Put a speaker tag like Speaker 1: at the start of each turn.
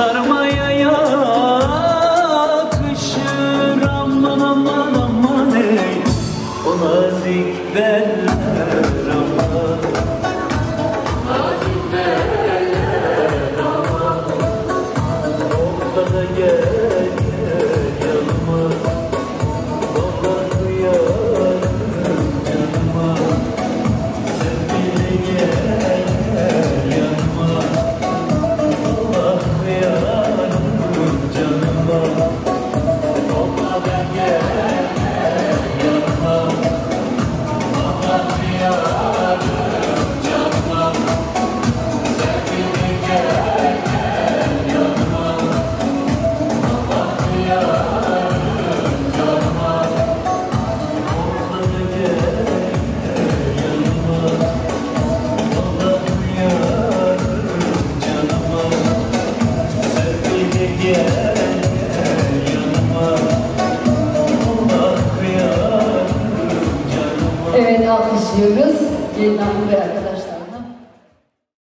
Speaker 1: sarmaya yakışır. Aman aman aman ey, o nazik beller aman. Nazik beller aman. Olsa da gel yanıma, vallahi duyarım canıma. Sevgili gel yanıma, vallahi duyarım canıma. Olsa da gel yanıma, vallahi duyarım canıma. Sevgili gel yanıma, vallahi duyarım canıma. Olsa da gel yanıma, vallahi duyarım canıma. Sevgili gel yanıma, vallahi duyarım canıma.
Speaker 2: Evet, alkışlıyoruz. Gelin hanım bırak.